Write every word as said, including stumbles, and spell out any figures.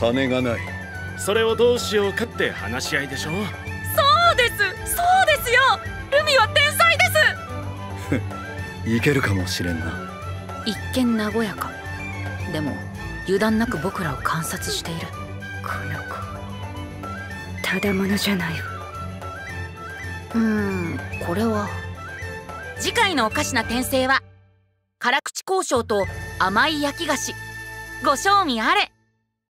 金がない。 それをどうしようかって話し合いでしょ。 そうです、そうですよ。ルミは天才ですいけるかもしれんな。 一見和やか。でも油断なく僕らを観察している。 この子ただものじゃないわ。 うーんこれは次回のおかしな転生は辛口交渉と甘い焼き菓子。ご賞味あれ。